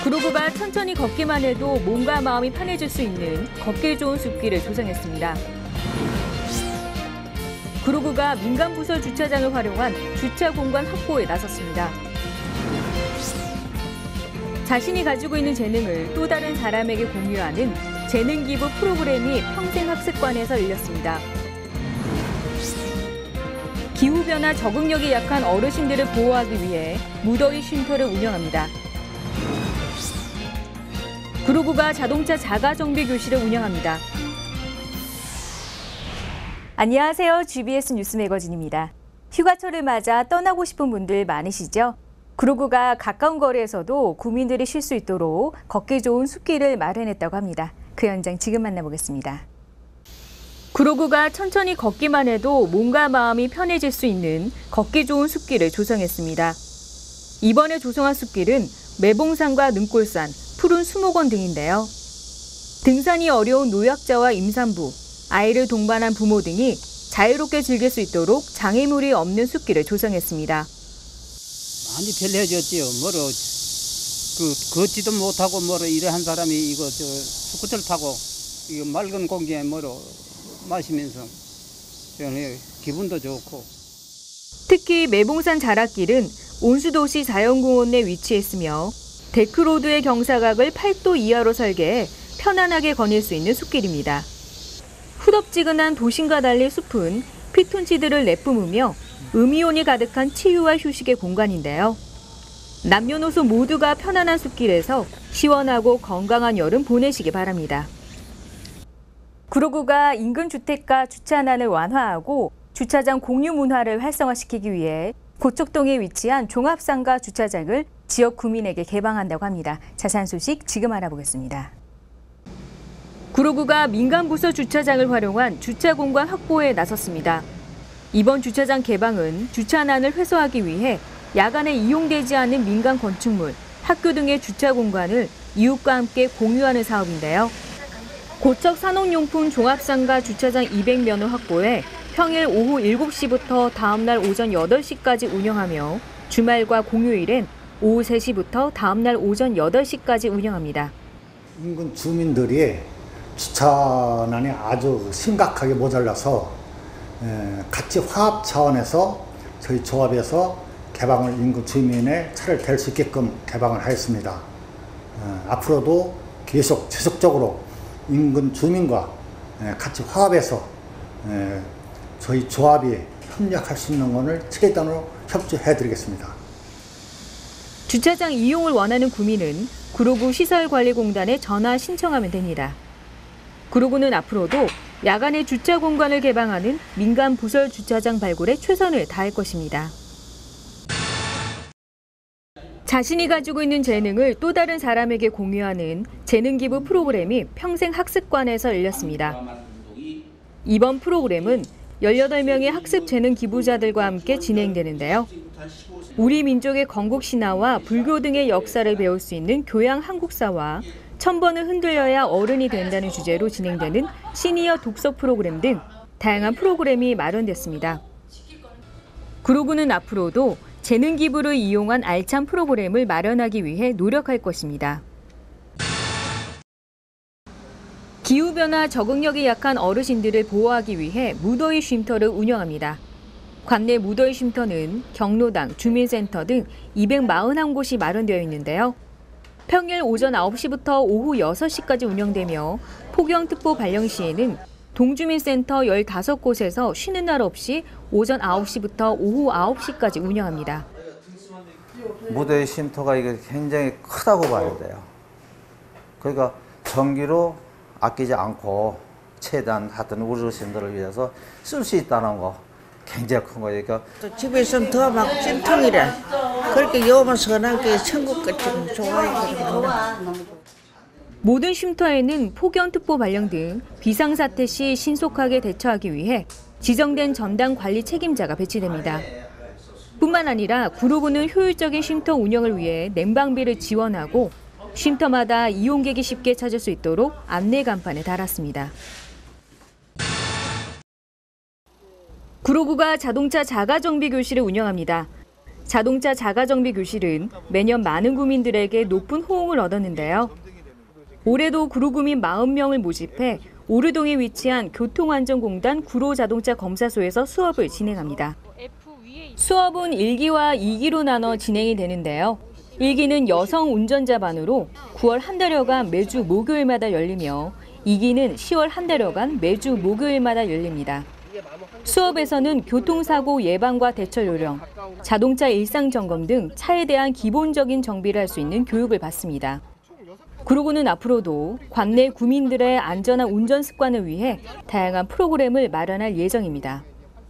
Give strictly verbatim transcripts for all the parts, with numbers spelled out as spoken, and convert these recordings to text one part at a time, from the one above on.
구로구가 천천히 걷기만 해도 몸과 마음이 편해질 수 있는 걷기 좋은 숲길을 조성했습니다. 구로구가 민간부설 주차장을 활용한 주차 공간 확보에 나섰습니다. 자신이 가지고 있는 재능을 또 다른 사람에게 공유하는 재능 기부 프로그램이 평생학습관에서 열렸습니다. 기후변화 적응력이 약한 어르신들을 보호하기 위해 무더위 쉼터를 운영합니다. 구로구가 자동차 자가정비 교실을 운영합니다. 안녕하세요. 지비에스 뉴스 매거진입니다. 휴가철을 맞아 떠나고 싶은 분들 많으시죠? 구로구가 가까운 거리에서도 구민들이 쉴 수 있도록 걷기 좋은 숲길을 마련했다고 합니다. 그 현장 지금 만나보겠습니다. 구로구가 천천히 걷기만 해도 몸과 마음이 편해질 수 있는 걷기 좋은 숲길을 조성했습니다. 이번에 조성한 숲길은 매봉산과 능골산, 푸른 수목원 등인데요. 등산이 어려운 노약자와 임산부, 아이를 동반한 부모 등이 자유롭게 즐길 수 있도록 장애물이 없는 숲길을 조성했습니다. 많이 편리해졌지요. 뭐로 그 걷지도 못하고 뭐로 일한 사람이 이거 저 스쿠터를 타고 이거 맑은 공기에 뭐로 마시면서 기분도 좋고. 특히 매봉산 자락길은 온수도시 자연공원 내 위치했으며 데크로드의 경사각을 팔 도 이하로 설계해 편안하게 거닐 수 있는 숲길입니다. 후덥지근한 도심과 달리 숲은 피톤치드를 내뿜으며 음이온이 가득한 치유와 휴식의 공간인데요. 남녀노소 모두가 편안한 숲길에서 시원하고 건강한 여름 보내시기 바랍니다. 구로구가 인근 주택가 주차난을 완화하고 주차장 공유 문화를 활성화시키기 위해 고척동에 위치한 종합상가 주차장을 지역 구민에게 개방한다고 합니다. 자세한 소식 지금 알아보겠습니다. 구로구가 민간부서 주차장을 활용한 주차 공간 확보에 나섰습니다. 이번 주차장 개방은 주차난을 해소하기 위해 야간에 이용되지 않는 민간 건축물, 학교 등의 주차 공간을 이웃과 함께 공유하는 사업인데요. 고척 산업용품 종합상가 주차장 이백 면을 확보해 평일 오후 일곱 시부터 다음날 오전 여덟 시까지 운영하며 주말과 공휴일엔 오후 세 시부터 다음날 오전 여덟 시까지 운영합니다. 인근 주민들이 주차난이 아주 심각하게 모자라서 같이 화합 차원에서 저희 조합에서 개방을 인근 주민의 차를 댈 수 있게끔 개방을 하였습니다. 앞으로도 계속 지속적으로 인근 주민과 같이 화합해서 저희 조합이 협력할 수 있는 것을 최대한으로 협조해드리겠습니다. 주차장 이용을 원하는 구민은 구로구 시설관리공단에 전화 신청하면 됩니다. 구로구는 앞으로도 야간에 주차 공간을 개방하는 민간 부설 주차장 발굴에 최선을 다할 것입니다. 자신이 가지고 있는 재능을 또 다른 사람에게 공유하는 재능 기부 프로그램이 평생학습관에서 열렸습니다. 이번 프로그램은 열여덟 명의 학습 재능 기부자들과 함께 진행되는데요. 우리 민족의 건국 신화와 불교 등의 역사를 배울 수 있는 교양 한국사와 천 번은 흔들려야 어른이 된다는 주제로 진행되는 시니어 독서 프로그램 등 다양한 프로그램이 마련됐습니다. 구로구는 앞으로도 재능 기부를 이용한 알찬 프로그램을 마련하기 위해 노력할 것입니다. 기후변화 적응력이 약한 어르신들을 보호하기 위해 무더위 쉼터를 운영합니다. 관내 무더위 쉼터는 경로당, 주민센터 등 이백사십일 곳이 마련되어 있는데요. 평일 오전 아홉 시부터 오후 여섯 시까지 운영되며 폭염특보 발령 시에는 동주민센터 열다섯 곳에서 쉬는 날 없이 오전 아홉 시부터 오후 아홉 시까지 운영합니다. 무더위 쉼터가 이게 굉장히 크다고 봐야 돼요. 그러니까 전기로 아끼지 않고 최대한 하여튼 어르신들을 위해서 쓸 수 있다는 거 굉장히 큰 거예요. 그러니까 집에 있으면 더 막 찜통이래. 그렇게 여면 선하게 천국같이 좋아해. 모든 쉼터에는 폭염특보 발령 등 비상사태 시 신속하게 대처하기 위해 지정된 전담 관리 책임자가 배치됩니다. 뿐만 아니라 구로구는 효율적인 쉼터 운영을 위해 냉방비를 지원하고 쉼터마다 이용객이 쉽게 찾을 수 있도록 안내 간판을 달았습니다. 구로구가 자동차 자가정비 교실을 운영합니다. 자동차 자가정비 교실은 매년 많은 구민들에게 높은 호응을 얻었는데요. 올해도 구로구민 사십 명을 모집해 오르동에 위치한 교통안전공단 구로자동차 검사소에서 수업을 진행합니다. 수업은 일 기와 이 기로 나눠 진행이 되는데요. 일 기는 여성 운전자반으로 구월 한 달여간 매주 목요일마다 열리며 이 기는 시월 한 달여간 매주 목요일마다 열립니다. 수업에서는 교통사고 예방과 대처 요령, 자동차 일상 점검 등 차에 대한 기본적인 정비를 할 수 있는 교육을 받습니다. 구로구는 앞으로도 관내 구민들의 안전한 운전 습관을 위해 다양한 프로그램을 마련할 예정입니다.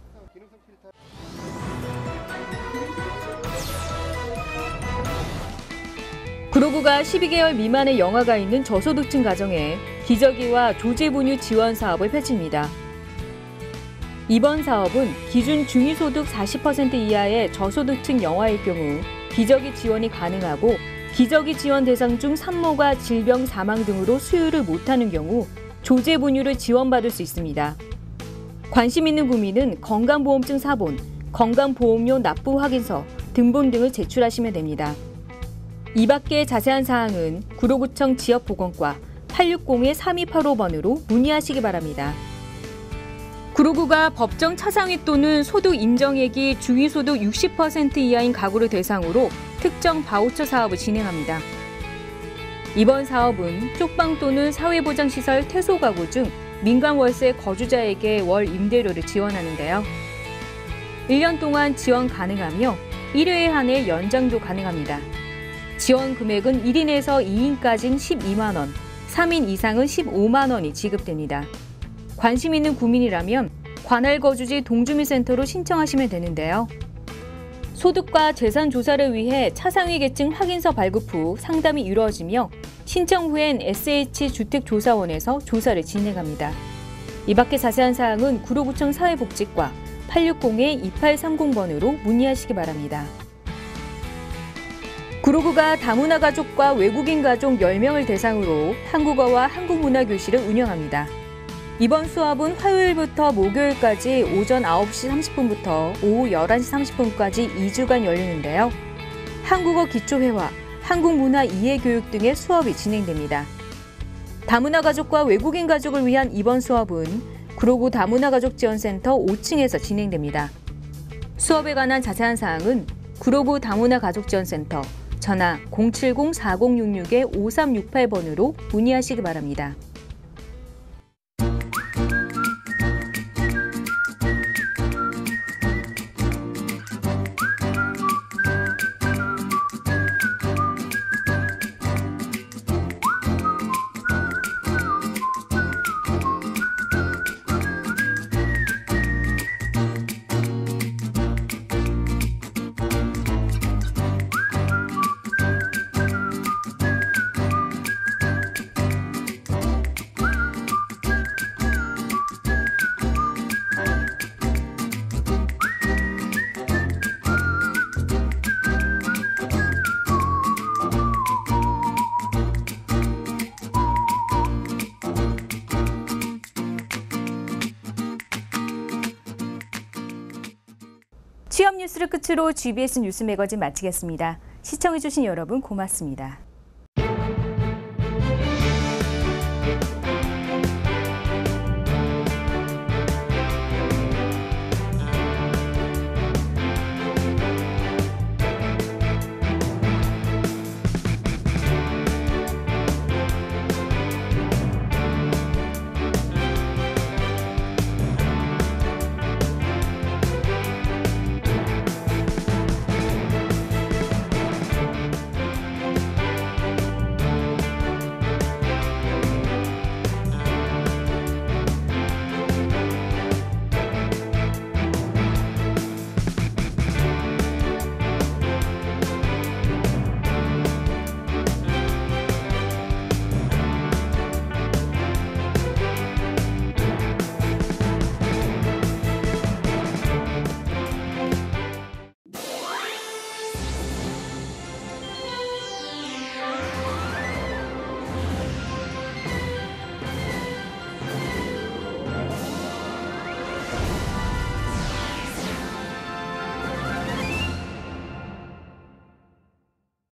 구로구가 십이 개월 미만의 영아가 있는 저소득층 가정에 기저귀와 조제분유 지원 사업을 펼칩니다. 이번 사업은 기준 중위소득 사십 퍼센트 이하의 저소득층 영아일 경우 기저귀 지원이 가능하고 기저귀 지원 대상 중 산모가 질병 사망 등으로 수유를 못하는 경우 조제분유를 지원받을 수 있습니다. 관심 있는 구민은 건강보험증 사본, 건강보험료 납부 확인서, 등본 등을 제출하시면 됩니다. 이 밖의 자세한 사항은 구로구청 지역보건과 팔육공 삼이팔오 번으로 문의하시기 바랍니다. 구로구가 법정 차상위 또는 소득 인정액이 중위소득 육십 퍼센트 이하인 가구를 대상으로 특정 바우처 사업을 진행합니다. 이번 사업은 쪽방 또는 사회보장시설 퇴소 가구 중 민간월세 거주자에게 월 임대료를 지원하는데요. 일 년 동안 지원 가능하며 일 회에 한해 연장도 가능합니다. 지원 금액은 일 인에서 이 인까지는 십이만 원, 삼 인 이상은 십오만 원이 지급됩니다. 관심 있는 구민이라면 관할 거주지 동주민센터로 신청하시면 되는데요. 소득과 재산 조사를 위해 차상위 계층 확인서 발급 후 상담이 이루어지며 신청 후엔 에스에이치 주택조사원에서 조사를 진행합니다. 이 밖의 자세한 사항은 구로구청 사회복지과 팔육공 이팔삼공 번으로 문의하시기 바랍니다. 구로구가 다문화 가족과 외국인 가족 열 명을 대상으로 한국어와 한국문화 교실을 운영합니다. 이번 수업은 화요일부터 목요일까지 오전 아홉 시 삼십 분부터 오후 열한 시 삼십 분까지 이 주간 열리는데요. 한국어 기초회화, 한국문화 이해교육 등의 수업이 진행됩니다. 다문화 가족과 외국인 가족을 위한 이번 수업은 구로구 다문화 가족지원센터 오 층에서 진행됩니다. 수업에 관한 자세한 사항은 구로구 다문화 가족지원센터 전화 공칠공 사공육육 오삼육팔 번으로 문의하시기 바랍니다. 취업 뉴스를 끝으로 지비에스 뉴스 매거진 마치겠습니다. 시청해주신 여러분 고맙습니다.